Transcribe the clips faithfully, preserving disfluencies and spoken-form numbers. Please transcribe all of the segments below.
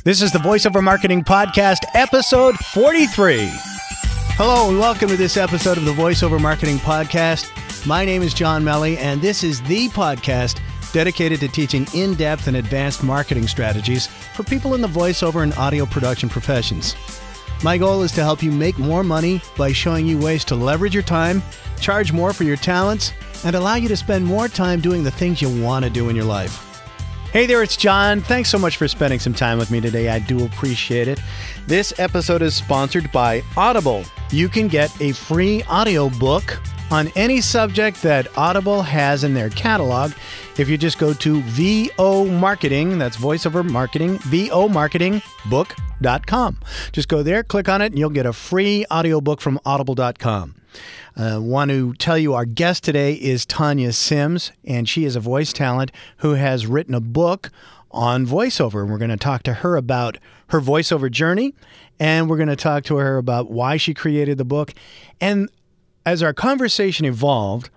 This is the VoiceOver Marketing Podcast, episode forty-three. Hello and welcome to this episode of the VoiceOver Marketing Podcast. My name is John Melly, and this is the podcast dedicated to teaching in-depth and advanced marketing strategies for people in the voiceover and audio production professions. My goal is to help you make more money by showing you ways to leverage your time, charge more for your talents, and allow you to spend more time doing the things you want to do in your life. Hey there, it's John. Thanks so much for spending some time with me today. I do appreciate it. This episode is sponsored by Audible. You can get a free audio book on any subject that Audible has in their catalog if you just go to V O Marketing, that's VoiceOver Marketing, V O Marketing Book dot com. Just go there, click on it, and you'll get a free audiobook from Audible dot com. I uh, want to tell you our guest today is Tanya Sims, and she is a voice talent who has written a book on voiceover. And we're going to talk to her about her voiceover journey, and we're going to talk to her about why she created the book. And as our conversation evolved,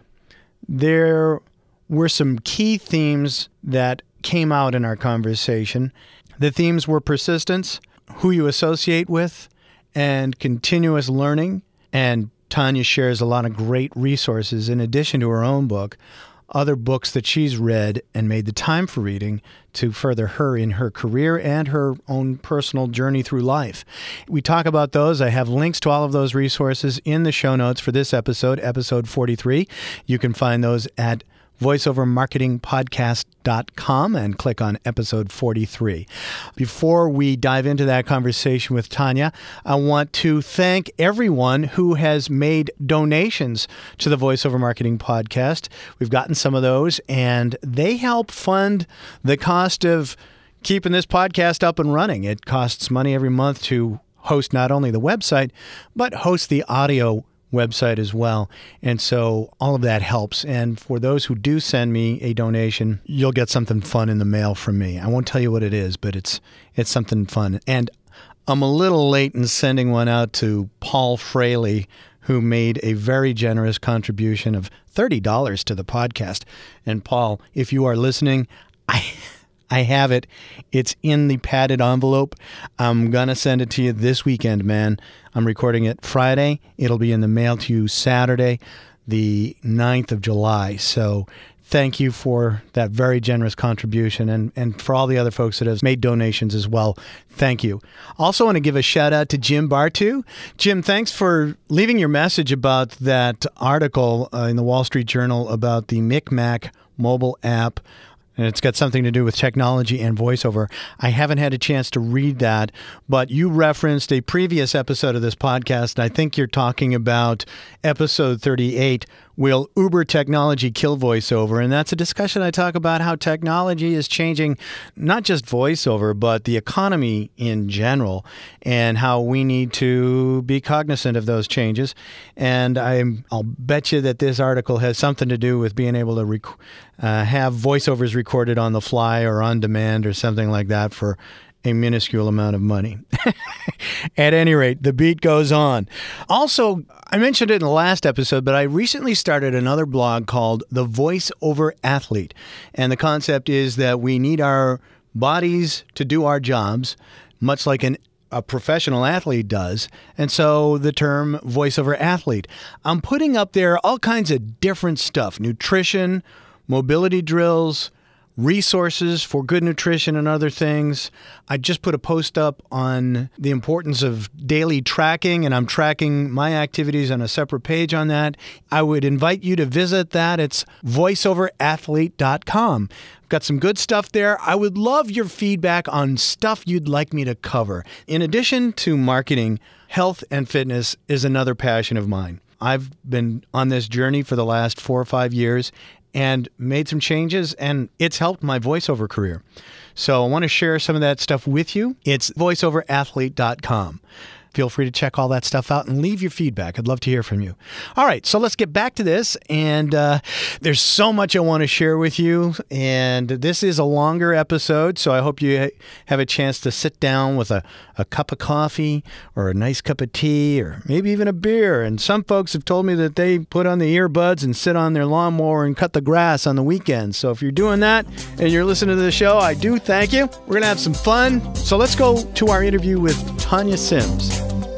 there were some key themes that came out in our conversation. The themes were persistence, who you associate with, and continuous learning. And Tanya shares a lot of great resources in addition to her own book, other books that she's read and made the time for reading to further her in her career and her own personal journey through life. We talk about those. I have links to all of those resources in the show notes for this episode, episode forty-three. You can find those at voiceover marketing podcast dot com and click on episode forty-three. Before we dive into that conversation with Tanya, I want to thank everyone who has made donations to the VoiceOver Marketing Podcast. We've gotten some of those, and they help fund the cost of keeping this podcast up and running. It costs money every month to host not only the website, but host the audio website as well. And so all of that helps. And for those who do send me a donation, you'll get something fun in the mail from me. I won't tell you what it is, but it's it's something fun. And I'm a little late in sending one out to Paul Fraley, who made a very generous contribution of thirty dollars to the podcast. And Paul, if you are listening, I I have it. It's in the padded envelope. I'm going to send it to you this weekend, man. I'm recording it Friday. It'll be in the mail to you Saturday, the ninth of July. So thank you for that very generous contribution, and, and for all the other folks that have made donations as well. Thank you. Also want to give a shout out to Jim Bartu. Jim, thanks for leaving your message about that article uh, in the Wall Street Journal about the Micmac mobile app. And it's got something to do with technology and voiceover. I haven't had a chance to read that, but you referenced a previous episode of this podcast. I think you're talking about episode thirty-eight, Will Uber Technology Kill Voiceover? And that's a discussion I talk about how technology is changing not just voiceover, but the economy in general, and how we need to be cognizant of those changes. And I'm, I'll bet you that this article has something to do with being able to rec- uh, have voiceovers recorded on the fly or on demand or something like that for a minuscule amount of money. At any rate, the beat goes on. Also, I mentioned it in the last episode, but I recently started another blog called The VoiceOver Athlete. And the concept is that we need our bodies to do our jobs, much like an a professional athlete does. And so the term voiceover athlete. I'm putting up there all kinds of different stuff, nutrition, mobility drills, resources for good nutrition and other things. I just put a post up on the importance of daily tracking, and I'm tracking my activities on a separate page on that. I would invite you to visit that. It's voiceover athlete dot com. I've got some good stuff there. I would love your feedback on stuff you'd like me to cover. In addition to marketing, health and fitness is another passion of mine. I've been on this journey for the last four or five years, and made some changes, and it's helped my voiceover career. So I want to share some of that stuff with you. It's voiceover athlete dot com. Feel free to check all that stuff out and leave your feedback. I'd love to hear from you. All right, so let's get back to this. And uh, there's so much I want to share with you. And this is a longer episode, so I hope you have a chance to sit down with a, a cup of coffee or a nice cup of tea or maybe even a beer. And some folks have told me that they put on the earbuds and sit on their lawnmower and cut the grass on the weekends. So if you're doing that and you're listening to the show, I do thank you. We're going to have some fun. So let's go to our interview with Tanya Sims.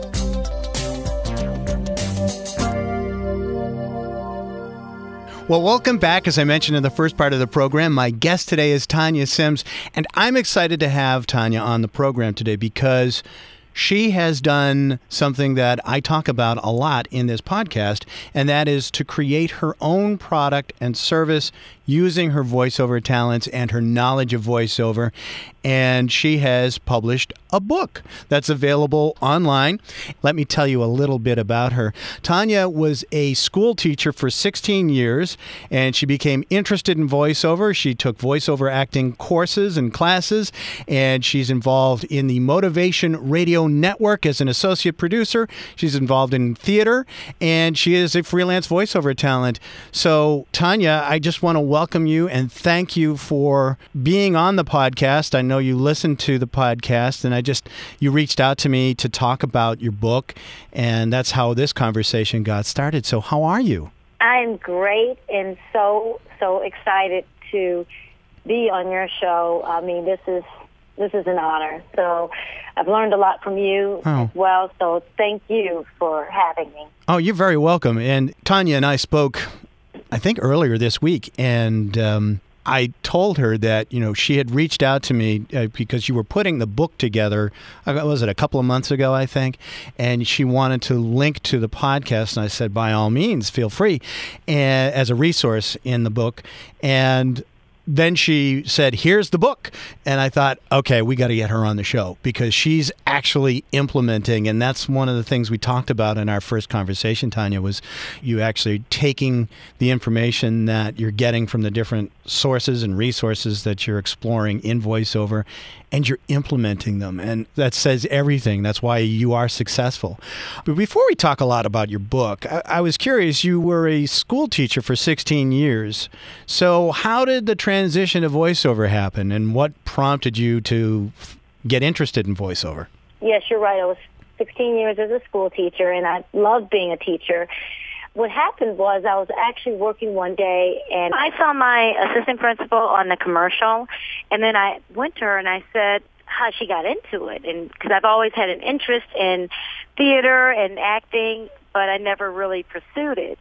Well, welcome back. As I mentioned in the first part of the program, my guest today is Tanya Sims, and I'm excited to have Tanya on the program today because she has done something that I talk about a lot in this podcast, and that is to create her own product and service using her voiceover talents and her knowledge of voiceover. And she has published a book that's available online. Let me tell you a little bit about her. Tanya was a school teacher for sixteen years, and she became interested in voiceover. She took voiceover acting courses and classes, and she's involved in the Motivation Radio Network as an associate producer. She's involved in theater, and she is a freelance voiceover talent. So, Tanya, I just want to welcome you and thank you for being on the podcast. I know you listened to the podcast, and I just, you reached out to me to talk about your book, and that's how this conversation got started. So how are you? I'm great and so, so excited to be on your show. I mean, this is this is an honor. So I've learned a lot from you oh. as well, so thank you for having me. Oh, you're very welcome. And Tanya and I spoke, I think, earlier this week, and um, I told her that, you know, she had reached out to me uh, because you were putting the book together, uh, was it a couple of months ago, I think, and she wanted to link to the podcast, and I said, by all means, feel free, and, as a resource in the book. And then she said, here's the book. And I thought, okay, we got to get her on the show because she's actually implementing. And that's one of the things we talked about in our first conversation, Tanya, was you actually taking the information that you're getting from the different sources and resources that you're exploring in voiceover, and you're implementing them. And that says everything. That's why you are successful. But before we talk a lot about your book, I, I was curious, you were a school teacher for sixteen years. So how did the transition to voiceover happen, and what prompted you to get interested in voiceover? Yes, you're right. I was sixteen years as a school teacher, and I loved being a teacher. What happened was I was actually working one day, and I saw my assistant principal on the commercial, and then I went to her and I said how she got into it, and because I've always had an interest in theater and acting, but I never really pursued it.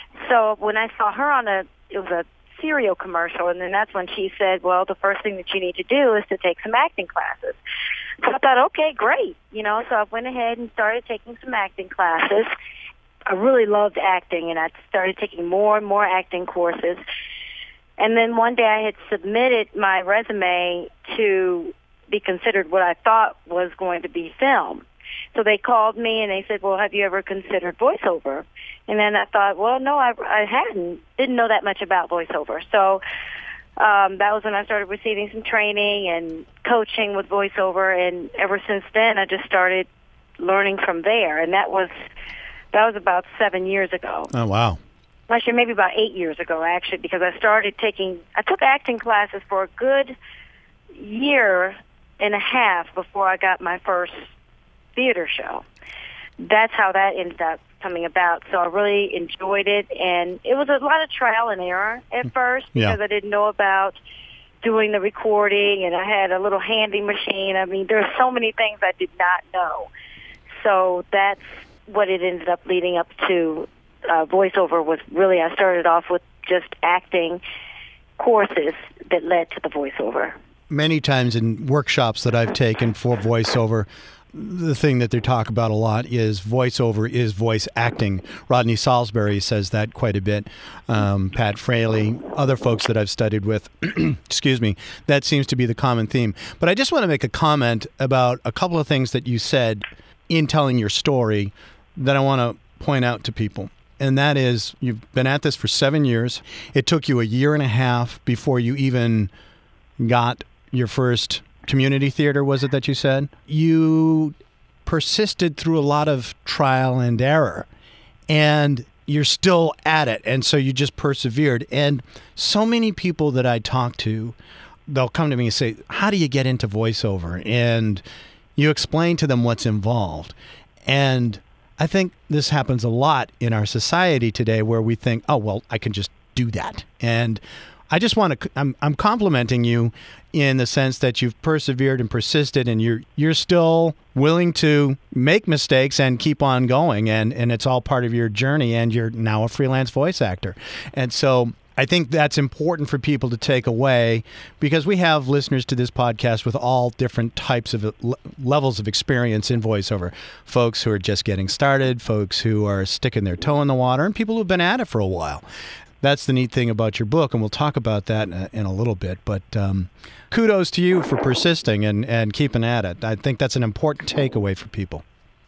So when I saw her on a, it was a cereal commercial, and then that's when she said, well, the first thing that you need to do is to take some acting classes. So I thought, okay, great. You know, so I went ahead and started taking some acting classes. I really loved acting, and I started taking more and more acting courses. And then one day I had submitted my resume to be considered what I thought was going to be film. So they called me, and they said, well, have you ever considered voiceover? And then I thought, well, no, I, I hadn't. Didn't know that much about voiceover. So um, that was when I started receiving some training and coaching with voiceover, and ever since then I just started learning from there. And that was... That was about seven years ago. Oh, wow. Actually, maybe about eight years ago, actually, because I started taking, I took acting classes for a good year and a half before I got my first theater show. That's how that ended up coming about. So I really enjoyed it, and it was a lot of trial and error at first because yeah. I didn't know about doing the recording, and I had a little handy machine. I mean, there are so many things I did not know. So that's what it ended up leading up to. Uh, voiceover was really, I started off with just acting courses that led to the voiceover. Many times in workshops that I've taken for voiceover, the thing that they talk about a lot is voiceover is voice acting. Rodney Salisbury says that quite a bit. Um, Pat Fraley, other folks that I've studied with, excuse me, that seems to be the common theme. But I just want to make a comment about a couple of things that you said in telling your story that I want to point out to people. And that is, you've been at this for seven years. It took you a year and a half before you even got your first community theater, was it that you said? You persisted through a lot of trial and error, and you're still at it. And so you just persevered. And so many people that I talk to, they'll come to me and say, how do you get into voiceover? And you explain to them what's involved. And I think this happens a lot in our society today, where we think, oh, well, I can just do that. And I just want to, I'm, I'm complimenting you in the sense that you've persevered and persisted, and you're, you're still willing to make mistakes and keep on going. And, and it's all part of your journey, and you're now a freelance voice actor. And so I think that's important for people to take away, because we have listeners to this podcast with all different types of levels of experience in voiceover. Folks who are just getting started, folks who are sticking their toe in the water, and people who've been at it for a while. That's the neat thing about your book, and we'll talk about that in a, in a little bit. But um, kudos to you for persisting and, and keeping at it. I think that's an important takeaway for people.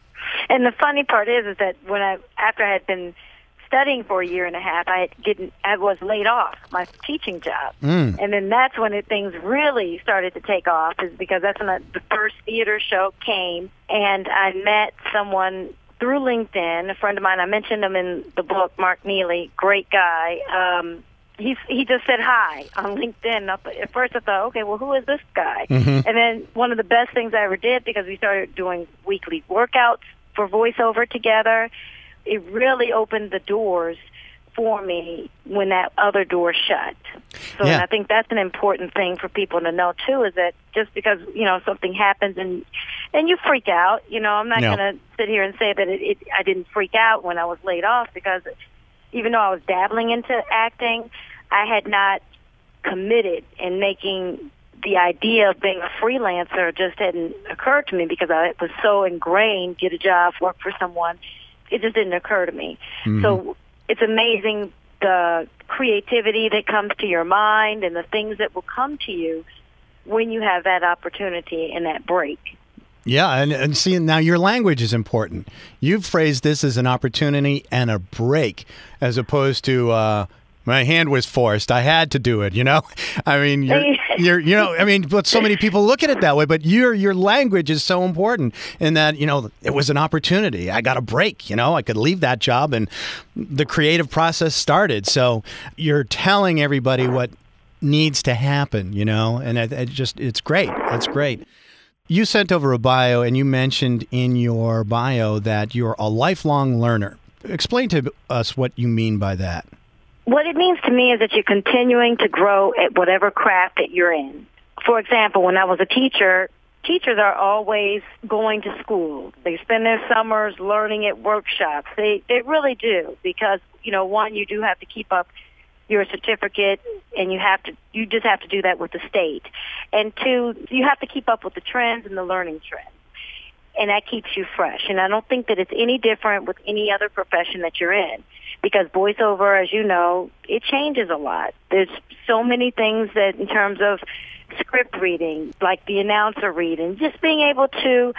And the funny part is, is that when I, after I had been studying for a year and a half, I didn't, I was laid off my teaching job, mm. and then that's when it, things really started to take off. Is because that's when I, the first theater show came, and I met someone through LinkedIn, a friend of mine. I mentioned him in the book, Mark Neely, great guy. Um, he's, he just said hi on LinkedIn. At first I thought, okay, well, who is this guy? Mm-hmm. And then one of the best things I ever did, because we started doing weekly workouts for voiceover together, it really opened the doors for me when that other door shut. So yeah. and I think that's an important thing for people to know, too, is that just because, you know, something happens and and you freak out, you know, I'm not no. going to sit here and say that it, it, I didn't freak out when I was laid off, because even though I was dabbling into acting, I had not committed in making the idea of being a freelancer just hadn't occurred to me, because I was so ingrained, get a job, work for someone. It just didn't occur to me. Mm-hmm. So it's amazing the creativity that comes to your mind and the things that will come to you when you have that opportunity and that break. Yeah, and, and see, now your language is important. You've phrased this as an opportunity and a break, as opposed to uh, my hand was forced. I had to do it, you know? I mean, you're, you're, you know, I mean, but so many people look at it that way, but your your language is so important in that, you know, it was an opportunity. I got a break, you know? I could leave that job, and the creative process started. So you're telling everybody what needs to happen, you know? And it, it just, it's great. It's great. You sent over a bio, and you mentioned in your bio that you're a lifelong learner. Explain to us what you mean by that. What it means to me is that you're continuing to grow at whatever craft that you're in. For example, when I was a teacher, teachers are always going to school. They spend their summers learning at workshops. They they really do, because, you know, one, you do have to keep up your certificate, and you have to you just have to do that with the state. And two, you have to keep up with the trends and the learning trends. And that keeps you fresh. And I don't think that it's any different with any other profession that you're in, because voiceover, as you know, it changes a lot. There's so many things that, in terms of script reading, like the announcer reading, just being able to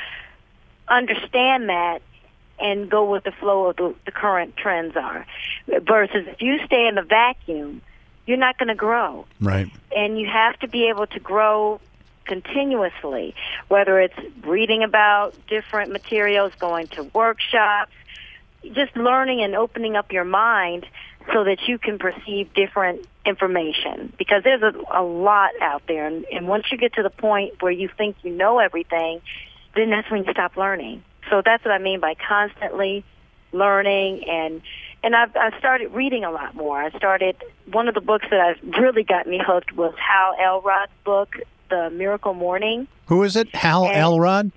understand that and go with the flow of the, the current trends are. Versus if you stay in a vacuum, you're not going to grow. Right. And you have to be able to grow continuously, whether it's reading about different materials, going to workshops, just learning and opening up your mind so that you can perceive different information. Because there's a, a lot out there, and, and once you get to the point where you think you know everything, then that's when you stop learning. So that's what I mean by constantly learning, and and I've I started reading a lot more. I started, one of the books that I've really got me hooked was Hal Elrod's book, The Miracle Morning. Who is it? Hal and, Elrod?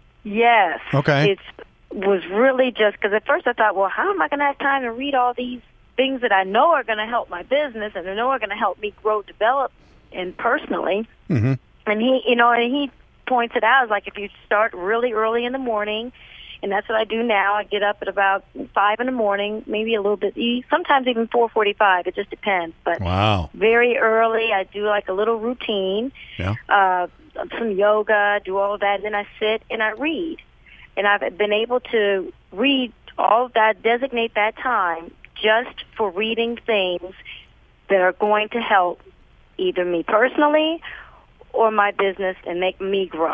Yes. Okay. It was really just, because at first I thought, well, how am I going to have time to read all these things that I know are going to help my business and I know are going to help me grow, develop, and personally. Mm-hmm. And he, you know, and he points it out, is like, if you start really early in the morning, and that's what I do now. I get up at about five in the morning, maybe a little bit, sometimes even four forty-five. It just depends. But wow. Very early, I do like a little routine, yeah. uh, some yoga, do all of that, and then I sit and I read. And I've been able to read all of that, designate that time just for reading things that are going to help either me personally or my business and make me grow.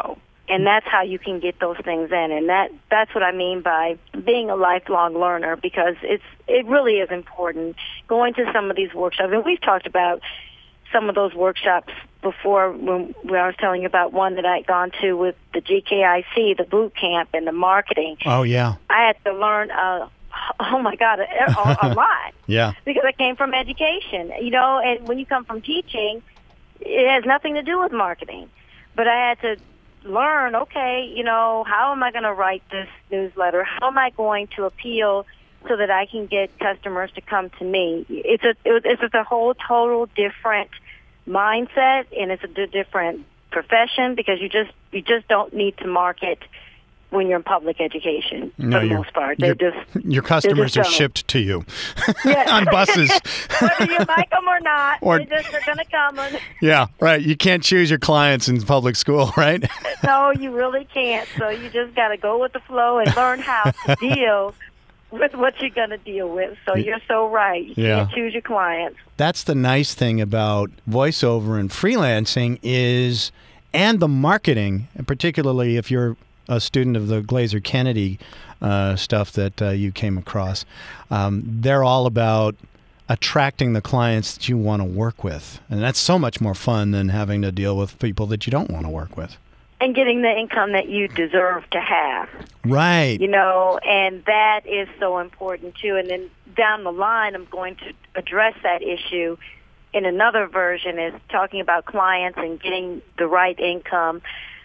And that's how you can get those things in. And that that's what I mean by being a lifelong learner, because it's it really is important. Going to some of these workshops, and we've talked about some of those workshops before when, when I was telling you about one that I had gone to with the G K I C, the boot camp and the marketing. Oh, yeah. I had to learn, uh, oh, my God, a, a lot. Yeah. Because I came from education, you know, and when you come from teaching, it has nothing to do with marketing. But I had to learn, okay, you know, how am I going to write this newsletter? How am I going to appeal so that I can get customers to come to me? It's a it's just a whole total different mindset, and it's a d- different profession, because you just you just don't need to market when you're in public education, no, for the most part. They just your customers just are shipped to you yeah. on buses. Whether you like them or not, or, they just, they're going to come. And yeah, right. You can't choose your clients in public school, right? No, you really can't. So you just got to go with the flow and learn how to deal with what you're going to deal with. So you're so right. You yeah. can't choose your clients. That's the nice thing about voiceover and freelancing is, and the marketing, and particularly if you're a student of the Glazer Kennedy uh, stuff that uh, you came across, um, they're all about attracting the clients that you want to work with. And that's so much more fun than having to deal with people that you don't want to work with. And getting the income that you deserve to have. Right. You know, and that is so important, too. And then down the line, I'm going to address that issue in another version, is talking about clients and getting the right income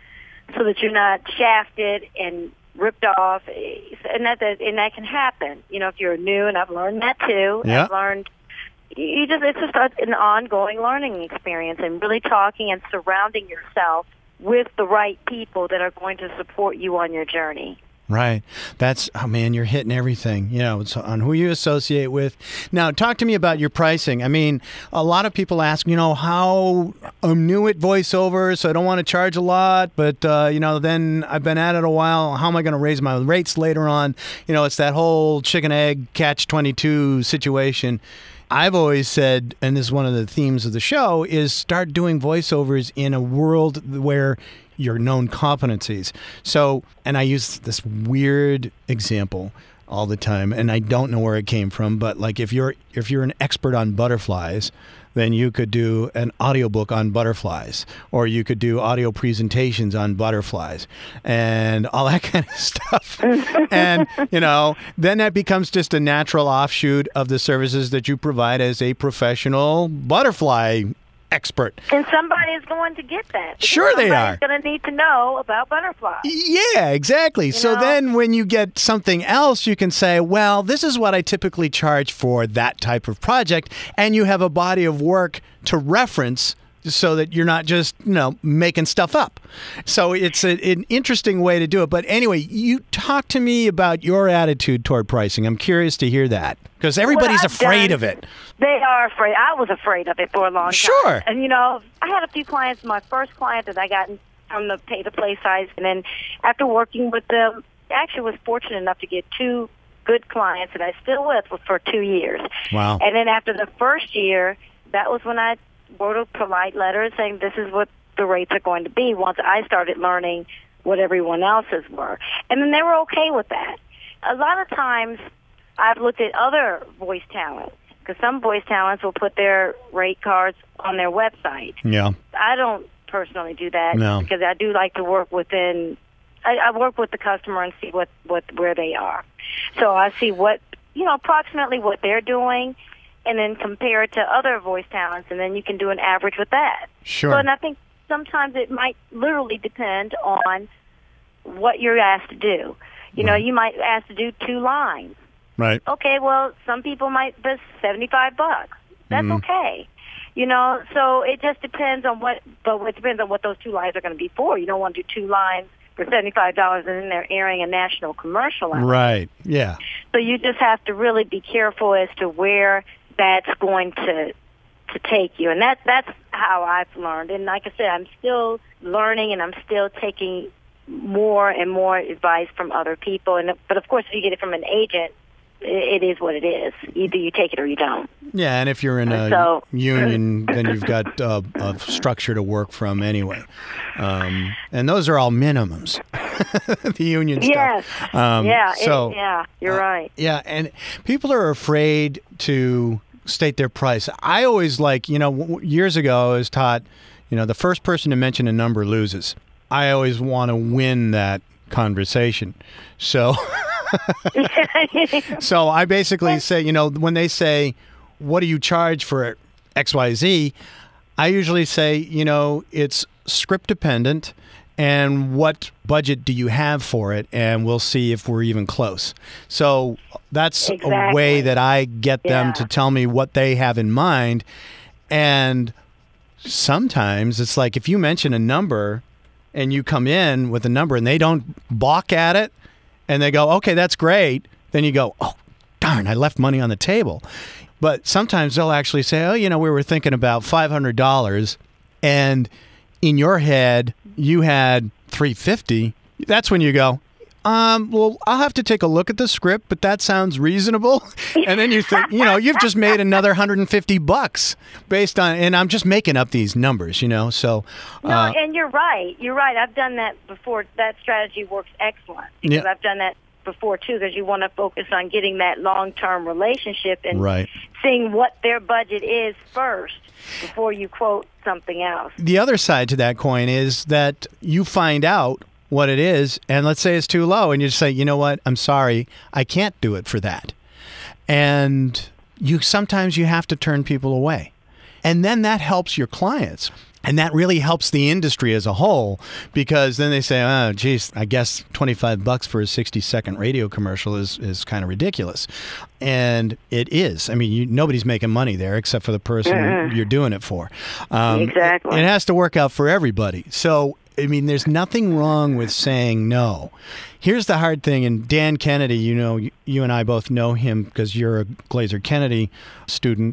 so that you're not shafted and ripped off. And that, and that can happen, you know, if you're new, and I've learned that, too. Yeah. I've learned, you just, it's just an ongoing learning experience, and really talking and surrounding yourself with the right people that are going to support you on your journey. Right. That's, oh man, you're hitting everything, you know, it's on who you associate with. Now, talk to me about your pricing. I mean, a lot of people ask, you know, how I'm new at voiceover, so I don't want to charge a lot, but, uh, you know, then I've been at it a while. How am I going to raise my rates later on? You know, it's that whole chicken egg catch twenty-two situation. I've always said, and this is one of the themes of the show, is start doing voiceovers in a world where your known competencies. So, and I use this weird example all the time, and I don't know where it came from, but like if you're if you're an expert on butterflies, then you could do an audiobook on butterflies, or you could do audio presentations on butterflies and all that kind of stuff. And, you know, then that becomes just a natural offshoot of the services that you provide as a professional butterfly expert. And somebody is going to get that. Sure they are. Somebody's going to need to know about butterflies. Yeah, exactly. You so know? Then when you get something else, you can say, well, this is what I typically charge for that type of project. And you have a body of work to reference so that you're not just, you know, making stuff up. So it's a, an interesting way to do it. But anyway, you talk to me about your attitude toward pricing. I'm curious to hear that, because everybody's afraid done, of it. They are afraid. I was afraid of it for a long sure. time. Sure. And, you know, I had a few clients. My first client that I got from the pay-to-play side, and then after working with them, I actually was fortunate enough to get two good clients that I still with for two years. Wow. And then after the first year, that was when I wrote a polite letter saying this is what the rates are going to be once I started learning what everyone else's were. And then they were okay with that. A lot of times I've looked at other voice talents, because some voice talents will put their rate cards on their website. Yeah. I don't personally do that no. because I do like to work within, I, I work with the customer and see what, what where they are. So I see what, you know, approximately what they're doing, and then compare it to other voice talents, and then you can do an average with that. Sure. So, and I think sometimes it might literally depend on what you're asked to do. You know, you might ask to do two lines. Right. Okay, well, some people might bid seventy-five bucks. That's mm-hmm. okay. You know, so it just depends on what, but it depends on what those two lines are going to be for. You don't want to do two lines for seventy-five dollars and then they're airing a national commercial. Right, yeah. So you just have to really be careful as to where that's going to to take you. And that that's how I've learned. And like I said, I'm still learning, and I'm still taking more and more advice from other people. And but of course, if you get it from an agent, it, it is what it is. Either you take it or you don't. Yeah, and if you're in a so, union, then you've got uh, a structure to work from anyway. Um, and those are all minimums, the union yes. stuff. Um, yeah, so, it, yeah, you're uh, right. Yeah, and people are afraid to state their price. I always like, you know, w- years ago I was taught, you know, the first person to mention a number loses. I always want to win that conversation. So, so I basically say, you know, when they say, what do you charge for X Y Z? I usually say, you know, it's script dependent, and what budget do you have for it? And we'll see if we're even close. So that's exactly. a way that I get them yeah. to tell me what they have in mind. And sometimes it's like, if you mention a number and you come in with a number and they don't balk at it and they go, okay, that's great. Then you go, oh, darn, I left money on the table. But sometimes they'll actually say, oh, you know, we were thinking about five hundred dollars, and in your head, you had three hundred fifty dollars. That's when you go, um, well, I'll have to take a look at the script, but that sounds reasonable. And then you think, you know, you've just made another one hundred fifty bucks based on, and I'm just making up these numbers, you know, so. No, uh, and you're right. You're right. I've done that before. That strategy works excellent because Yeah. I've done that before too, because you want to focus on getting that long-term relationship and Right. seeing what their budget is first before you quote something else. The other side to that coin is that you find out what it is, and let's say it's too low, and you just say, you know what, I'm sorry, I can't do it for that. And you sometimes you have to turn people away. And then that helps your clients. And that really helps the industry as a whole, because then they say, oh, geez, I guess twenty-five bucks for a sixty second radio commercial is, is kind of ridiculous. And it is. I mean, you, nobody's making money there except for the person mm-hmm. you're doing it for. Um, exactly. It, it has to work out for everybody. So, I mean, there's nothing wrong with saying no. Here's the hard thing, and Dan Kennedy, you know, you, you and I both know him because you're a Glazer Kennedy student.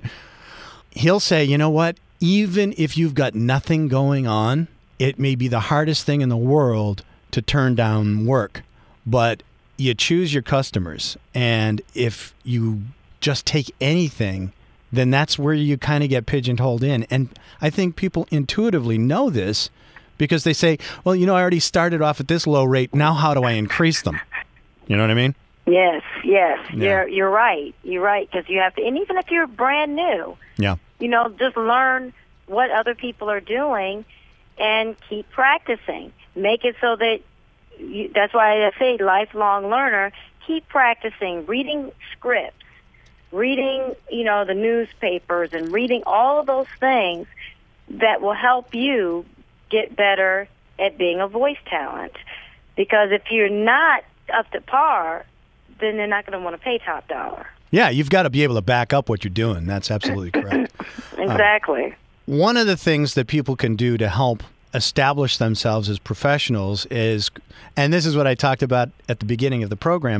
He'll say, you know what? Even if you've got nothing going on, it may be the hardest thing in the world to turn down work. But you choose your customers. And if you just take anything, then that's where you kind of get pigeonholed in. And I think people intuitively know this because they say, well, you know, I already started off at this low rate. Now how do I increase them? You know what I mean? Yes, yes. Yeah. You're, you're right. You're right, because you have to, and even if you're brand new, yeah. you know, just learn what other people are doing and keep practicing. Make it so that, you, that's why I say lifelong learner, keep practicing, reading scripts, reading, you know, the newspapers and reading all of those things that will help you get better at being a voice talent. Because if you're not up to par, then they're not going to want to pay top dollar. Yeah, you've got to be able to back up what you're doing. That's absolutely correct. Exactly. Uh, one of the things that people can do to help establish themselves as professionals is, and this is what I talked about at the beginning of the program,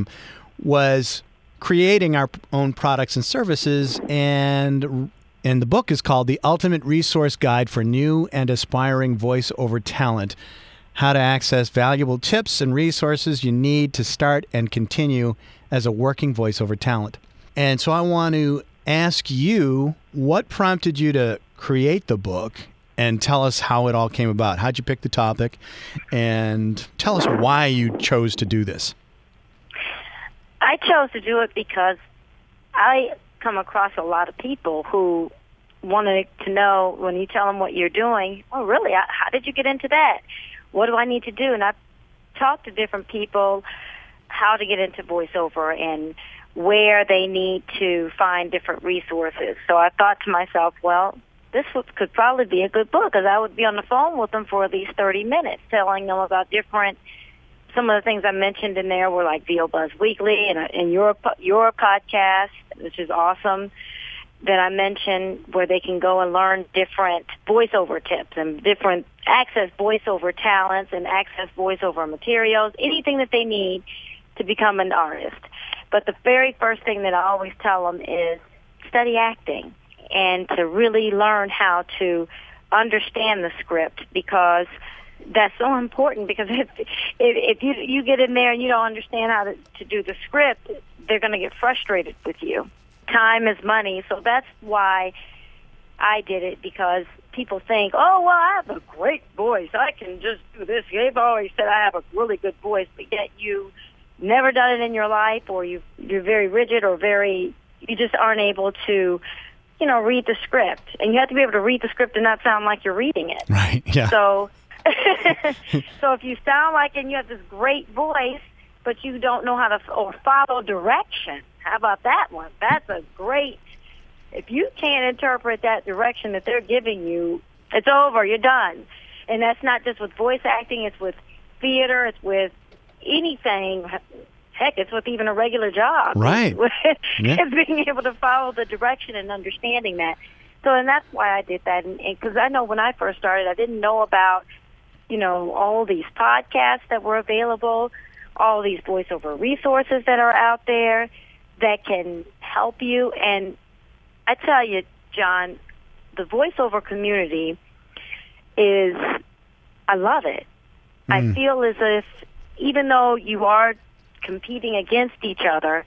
was creating our own products and services. And, and the book is called The Ultimate Resource Guide for New and Aspiring Voiceover Talent: How to Access Valuable Tips and Resources You Need to Start and Continue as a Working Voiceover Talent. And so I want to ask you, what prompted you to create the book, and tell us how it all came about. How'd you pick the topic? And tell us why you chose to do this. I chose to do it because I come across a lot of people who wanted to know, when you tell them what you're doing, oh, really? How did you get into that? What do I need to do? And I've talked to different people how to get into voiceover and where they need to find different resources. So I thought to myself, well, this could probably be a good book, because I would be on the phone with them for at least thirty minutes telling them about different, some of the things I mentioned in there were like V O Buzz Weekly and, and your, your podcast, which is awesome, that I mentioned, where they can go and learn different voiceover tips and different access voiceover talents and access voiceover materials, anything that they need to become an artist. But the very first thing that I always tell them is study acting, and to really learn how to understand the script, because that's so important. Because if if, if you you get in there and you don't understand how to, to do the script, they're going to get frustrated with you. Time is money, so that's why I did it, because people think, oh, well, I have a great voice. I can just do this. They've always said I have a really good voice, but yet you never done it in your life, or you, you're very rigid, or very, you just aren't able to, you know, read the script. And you have to be able to read the script and not sound like you're reading it. Right, yeah. So, so if you sound like, and you have this great voice, but you don't know how to, or follow direction. How about that one? That's a great, if you can't interpret that direction that they're giving you, it's over, you're done. And that's not just with voice acting, it's with theater, it's with anything. Heck, it's with even a regular job. Right. It's, yeah. it's being able to follow the direction and understanding that. So, and that's why I did that. And because I know when I first started, I didn't know about, you know, all these podcasts that were available, all these voiceover resources that are out there that can help you. And I tell you, John, the voiceover community is, I love it. Mm. I feel as if even though you are competing against each other,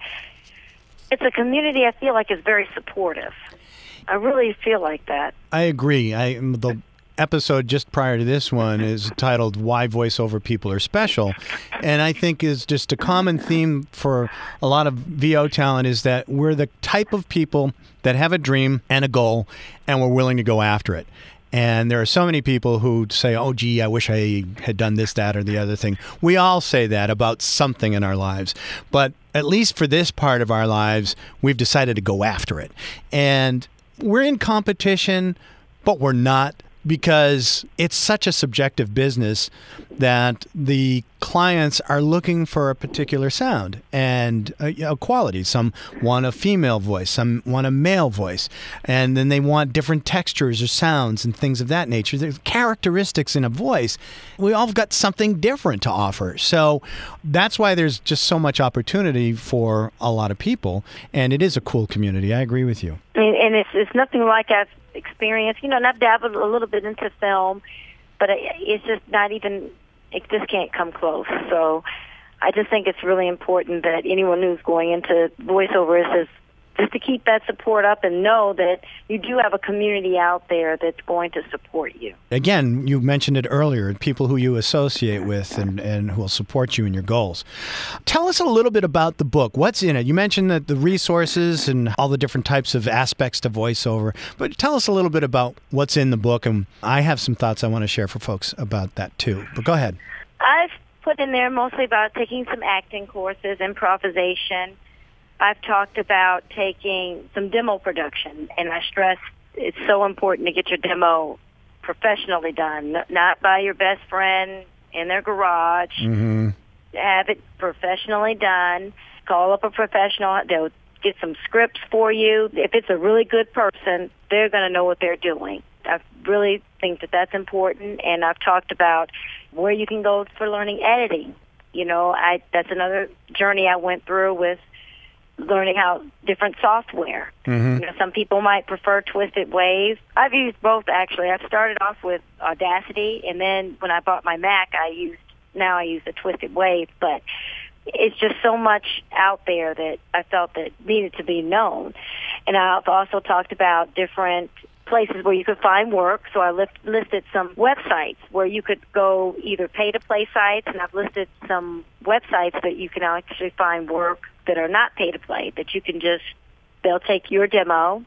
it's a community I feel like is very supportive. I really feel like that. I agree. I the episode just prior to this one is titled Why Voiceover People Are Special, and I think is just a common theme for a lot of V O talent is that we're the type of people that have a dream and a goal, and we're willing to go after it. And there are so many people who say, oh, gee, I wish I had done this, that, or the other thing. We all say that about something in our lives. But at least for this part of our lives, we've decided to go after it. And we're in competition, but we're not, because it's such a subjective business that the clients are looking for a particular sound and a, a quality. Some want a female voice, some want a male voice, and then they want different textures or sounds and things of that nature. There's characteristics in a voice. We all got something different to offer. So that's why there's just so much opportunity for a lot of people, and it is a cool community. I agree with you. And, and it's, it's nothing like I've experienced, you know, and I've dabbled a little bit into film, but it's just not even, it just can't come close. So I just think it's really important that anyone who's going into voiceover is just, just to keep that support up and know that you do have a community out there that's going to support you. Again, you mentioned it earlier, people who you associate with and, and who will support you in your goals. Tell us a little bit about the book. What's in it? You mentioned that the resources and all the different types of aspects to voiceover, but tell us a little bit about what's in the book, and I have some thoughts I want to share for folks about that too. But go ahead. I've put in there mostly about taking some acting courses, improvisation. I've talked about taking some demo production, and I stress it's so important to get your demo professionally done, not by your best friend in their garage. Mm-hmm. Have it professionally done. Call up a professional. They'll get some scripts for you. If it's a really good person, they're going to know what they're doing. I really think that that's important, and I've talked about where you can go for learning editing. You know, I that's another journey I went through with learning how different software. Mm-hmm. You know, some people might prefer Twisted Wave. I've used both, actually. I've started off with Audacity, and then when I bought my Mac, I used now I use the Twisted Wave. But it's just so much out there that I felt that needed to be known. And I've also talked about different places where you could find work. So I list, listed some websites where you could go, either pay-to-play sites, and I've listed some websites that you can actually find work that are not pay-to-play, that you can just, they'll take your demo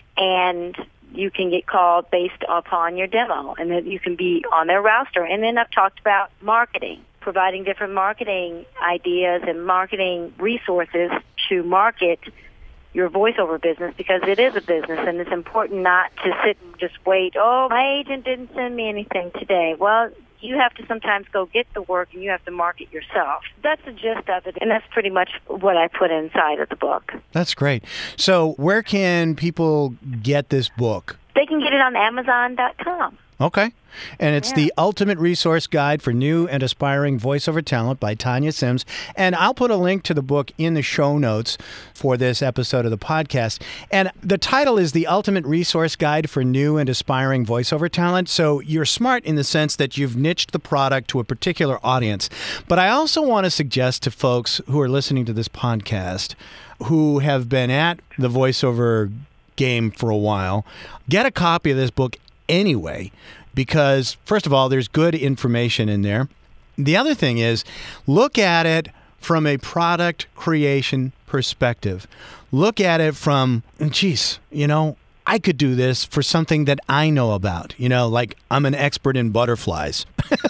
and you can get called based upon your demo, and then you can be on their roster. And then I've talked about marketing, providing different marketing ideas and marketing resources to market your voiceover business, because it is a business, and it's important not to sit and just wait, oh, my agent didn't send me anything today. Well, you have to sometimes go get the work, and you have to market yourself. That's the gist of it, and that's pretty much what I put inside of the book. That's great. So where can people get this book? They can get it on Amazon dot com. Okay. And it's Yeah. The Ultimate Resource Guide for New and Aspiring Voiceover Talent by Tanya Sims. And I'll put a link to the book in the show notes for this episode of the podcast. And the title is The Ultimate Resource Guide for New and Aspiring Voiceover Talent. So you're smart in the sense that you've niched the product to a particular audience. But I also want to suggest to folks who are listening to this podcast who have been at the voiceover game for a while, get a copy of this book anyway, because first of all, there's good information in there. The other thing is, look at it from a product creation perspective. Look at it from, geez, you know, I could do this for something that I know about. You know, like I'm an expert in butterflies.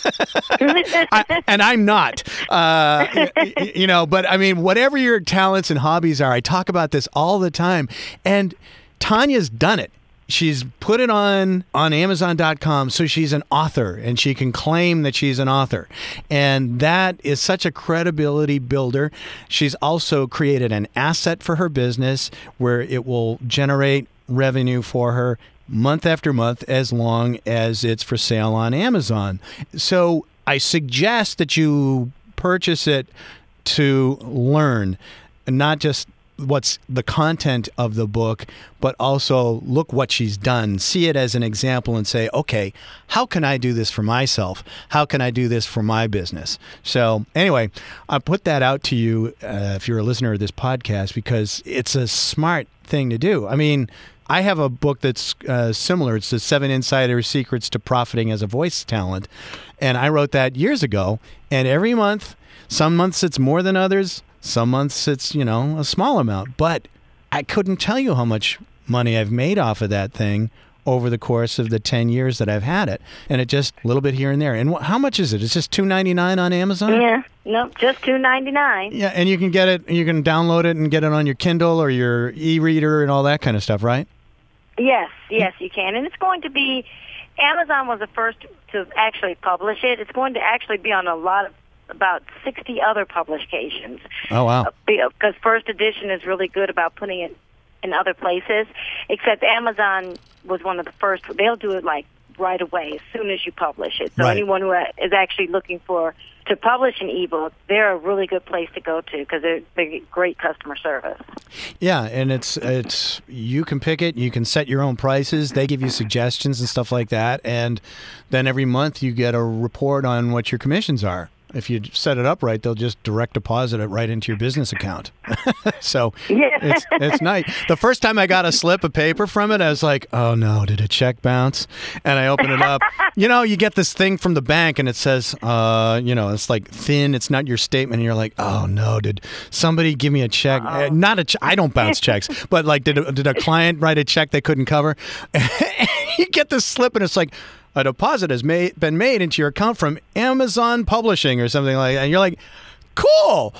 I, and I'm not, uh, you know, but I mean, whatever your talents and hobbies are, I talk about this all the time. And Tanya's done it. She's put it on on Amazon dot com, so she's an author, and she can claim that she's an author. And that is such a credibility builder. She's also created an asset for her business where it will generate revenue for her month after month as long as it's for sale on Amazon. So I suggest that you purchase it to learn, not just what's the content of the book, but also look what she's done. See it as an example and say, okay, how can I do this for myself? How can I do this for my business? So anyway, I put that out to you uh, if you're a listener of this podcast, because it's a smart thing to do. I mean, I have a book that's uh, similar. It's the Seven Insider Secrets to Profiting as a Voice Talent. And I wrote that years ago. And every month, some months it's more than others. Some months it's, you know, a small amount, but I couldn't tell you how much money I've made off of that thing over the course of the ten years that I've had it. And it just a little bit here and there. And wh- how much is it? It's just two ninety-nine on Amazon? Yeah, nope, just two ninety-nine. Yeah, and you can get it, you can download it and get it on your Kindle or your e-reader and all that kind of stuff, right? Yes, yes, you can. And it's going to be, Amazon was the first to actually publish it. It's going to actually be on a lot of, about sixty other publications. Oh, wow. Because First Edition is really good about putting it in other places, except Amazon was one of the first. They'll do it like right away as soon as you publish it. So Right. anyone who is actually looking for to publish an ebook, they're a really good place to go to because they're, they get great customer service. Yeah, and it's it's you can pick it, you can set your own prices, they give you suggestions and stuff like that, and then every month you get a report on what your commissions are. If you set it up right, they'll just direct deposit it right into your business account. So Yeah. it's it's nice. The first time I got a slip of paper from it, I was like, oh no, did a check bounce? And I open it up. You know, you get this thing from the bank and it says, uh, you know, it's like thin, it's not your statement. And you're like, oh no, did somebody give me a check? Uh, not a ch- I don't bounce checks, but like, did a, did a client write a check they couldn't cover? You get this slip and it's like, a deposit has made, been made into your account from Amazon Publishing or something like that. And you're like, cool.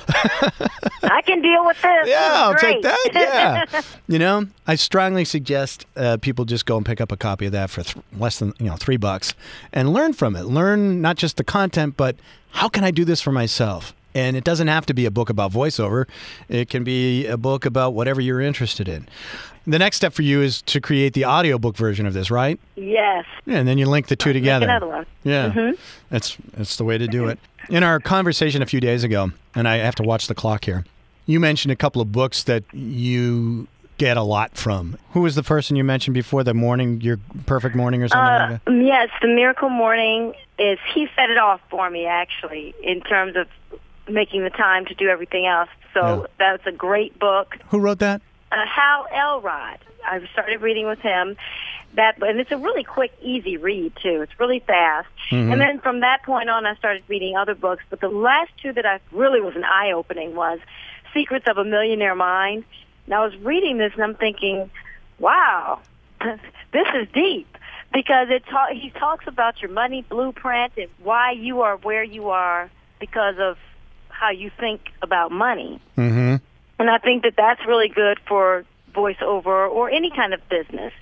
I can deal with this. Yeah, I'll take Great. that. Yeah. You know, I strongly suggest uh, people just go and pick up a copy of that for th- less than, you know, three bucks and learn from it. Learn not just the content, but how can I do this for myself? And it doesn't have to be a book about voiceover. It can be a book about whatever you're interested in. The next step for you is to create the audiobook version of this, right? Yes. Yeah, and then you link the two together. Make another one. Yeah, Mhm. that's that's the way to do it. In our conversation a few days ago, and I have to watch the clock here, you mentioned a couple of books that you get a lot from. Who was the person you mentioned before, the morning, your perfect morning or something Uh, like that? yes, the Miracle Morning is, he set it off for me, actually, in terms of making the time to do everything else. So Yeah. that's a great book. Who wrote that? Uh, Hal Elrod. I started reading with him. That, and it's a really quick, easy read, too. It's really fast. Mhm. And then from that point on, I started reading other books. But the last two that I really was an eye-opening was Secrets of a Millionaire Mind. And I was reading this, and I'm thinking, wow, this is deep. Because it ta- he talks about your money blueprint and why you are where you are because of how you think about money. Mm-hmm. And I think that that's really good for voiceover or any kind of business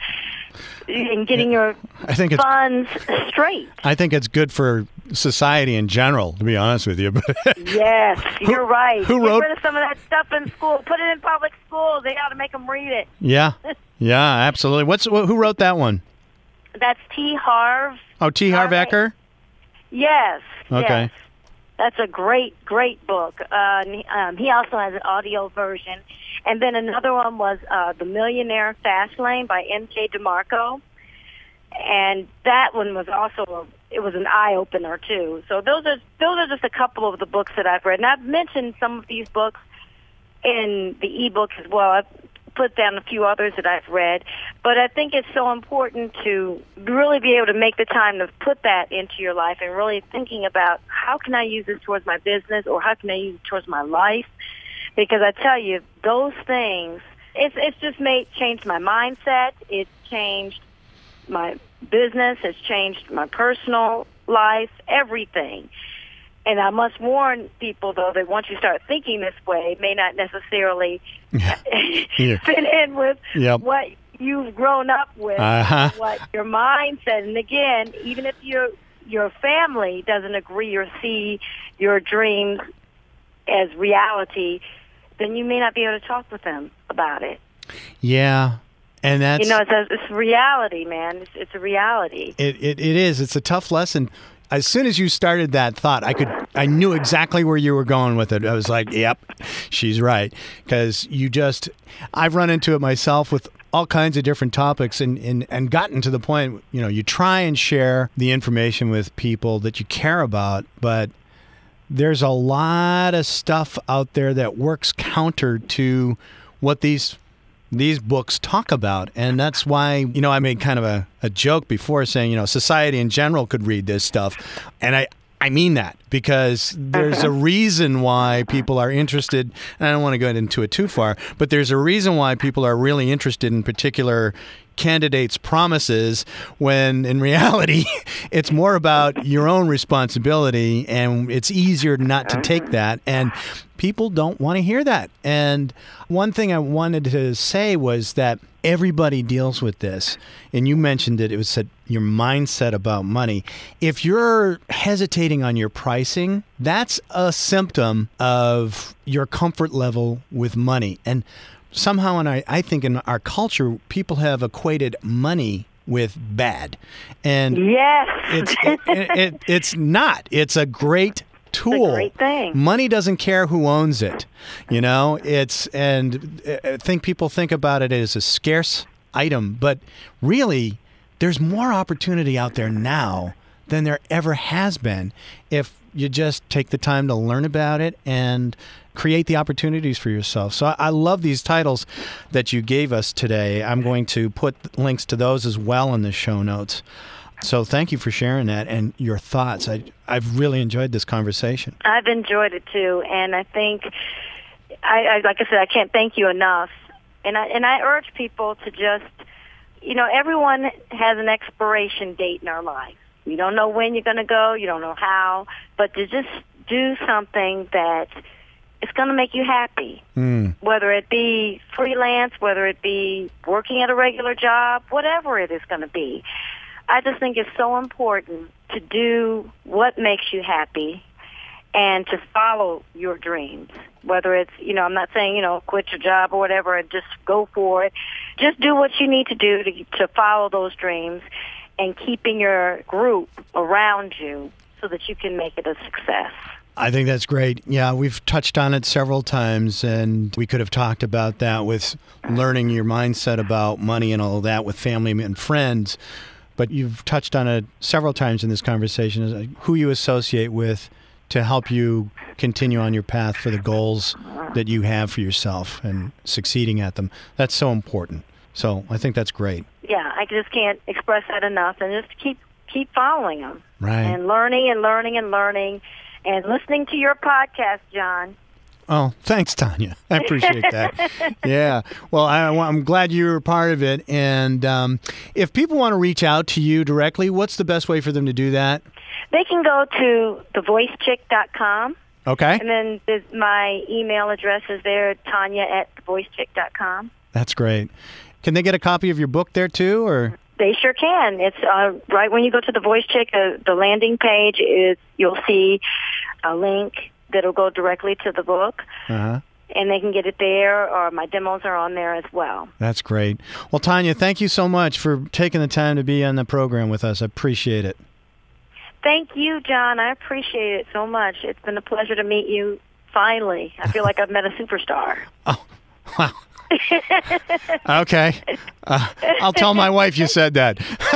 in getting your I think it's funds straight. I think it's good for society in general, to be honest with you. Yes, you're right. who Get wrote- rid of some of that stuff in school. Put it in public schools. They ought to make them read it. Yeah, yeah, absolutely. What's wh- who wrote that one? That's T. Harv. Oh, T. Harv Eker? Yes. Okay. Yes. That's a great, great book. Uh, um, he also has an audio version. And then another one was uh, The Millionaire Fastlane by M K DeMarco. And that one was also, a, it was an eye-opener, too. So those are, those are just a couple of the books that I've read. And I've mentioned some of these books in the ebook as well. I've put down a few others that I've read. But I think it's so important to really be able to make the time to put that into your life and really thinking about how can I use this towards my business or how can I use it towards my life? Because I tell you, those things, it's it's just made changed my mindset. It's changed my business. It's changed my personal life, everything. And I must warn people, though, that once you start thinking this way, it may not necessarily yeah. fit in with yep. what you've grown up with, uh-huh. what your mindset. And again, even if your your family doesn't agree or see your dreams as reality, then you may not be able to talk with them about it. Yeah. And that's, you know, it's, a, it's reality, man. It's, it's a reality. It, it it is. It's a tough lesson. As soon as you started that thought, I could, I knew exactly where you were going with it. I was like, yep, she's right. Because you just, I've run into it myself with all kinds of different topics and, and, and gotten to the point, you know, you try and share the information with people that you care about, but there's a lot of stuff out there that works counter to what these these books talk about. And that's why, you know, I made kind of a, a joke before saying, you know, society in general could read this stuff. And I, I mean that because there's a reason why people are interested, and I don't want to go into it too far, but there's a reason why people are really interested in particular candidates' promises when in reality it's more about your own responsibility, and it's easier not to take that, and people don't want to hear that. And one thing I wanted to say was that everybody deals with this, and you mentioned it, it was said your mindset about money. If you're hesitating on your pricing, that's a symptom of your comfort level with money. And somehow, and I, I think in our culture, people have equated money with bad. And yes. it's, it, it, it, it's not. It's a great tool. It's a great thing. Money doesn't care who owns it. You know, it's, and I think people think about it as a scarce item, but really, there's more opportunity out there now than there ever has been if you just take the time to learn about it and create the opportunities for yourself. So I love these titles that you gave us today. I'm going to put links to those as well in the show notes. So thank you for sharing that and your thoughts. I, I've really enjoyed this conversation. I've enjoyed it too, and I think, I, I like I said, I can't thank you enough. And I and I urge people to just, you know, everyone has an expiration date in our life. You don't know when you're going to go, you don't know how, but to just do something that it's going to make you happy, mm. whether it be freelance, whether it be working at a regular job, whatever it is going to be. I just think it's so important to do what makes you happy and to follow your dreams, whether it's, you know, I'm not saying, you know, quit your job or whatever and just go for it. Just do what you need to do to, to follow those dreams and keeping your group around you so that you can make it a success. I think that's great. Yeah, we've touched on it several times, and we could have talked about that with learning your mindset about money and all of that with family and friends. But you've touched on it several times in this conversation, who you associate with to help you continue on your path for the goals that you have for yourself and succeeding at them. That's so important. So I think that's great. Yeah, I just can't express that enough. And just keep keep following them. Right. And learning and learning and learning and listening to your podcast, John. Oh, thanks, Tanya. I appreciate that. Yeah. Well, I, I'm glad you were part of it. And um, if people want to reach out to you directly, what's the best way for them to do that? They can go to the voice chick dot com. Okay. And then there's my email address is there, Tanya at the voice chick dot com. That's great. Can they get a copy of your book there, too, or? They sure can. It's uh, right when you go to the Voice Chick, uh, the landing page is, you'll see a link that'll go directly to the book. Uh-huh. and they can get it there, or my demos are on there as well. That's great. Well, Tanya, thank you so much for taking the time to be on the program with us. I appreciate it. Thank you, John. I appreciate it so much. It's been a pleasure to meet you finally. I feel like I've met a superstar. Oh, wow. Okay. Uh, I'll tell my wife you said that.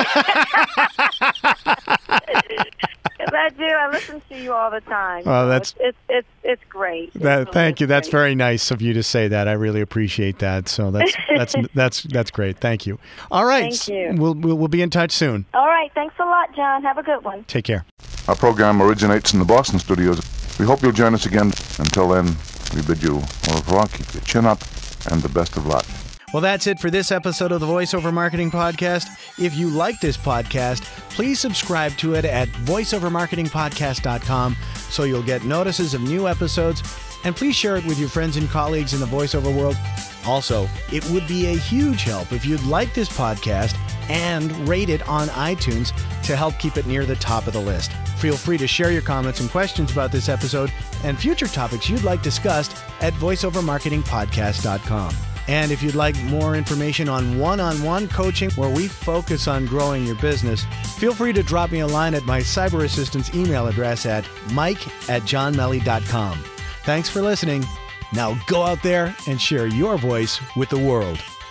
I do. I listen to you all the time. Oh, that's it's it's it's, it's great. That, it's thank you. great. That's very nice of you to say that. I really appreciate that. So that's that's that's that's great. Thank you. All right. Thank you. We'll, we'll we'll be in touch soon. All right. Thanks a lot, John. Have a good one. Take care. Our program originates in the Boston studios. We hope you'll join us again. Until then, we bid you au revoir, keep your chin up, and the best of luck. Well, that's it for this episode of the VoiceOver Marketing Podcast. If you like this podcast, please subscribe to it at voice over marketing podcast dot com so you'll get notices of new episodes, and please share it with your friends and colleagues in the voiceover world. Also, it would be a huge help if you'd like this podcast and rate it on iTunes to help keep it near the top of the list. Feel free to share your comments and questions about this episode and future topics you'd like discussed at voice over marketing podcast dot com. And if you'd like more information on one-on-one coaching where we focus on growing your business, feel free to drop me a line at my cyber assistant's email address at mike at john melly dot com. Thanks for listening. Now go out there and share your voice with the world.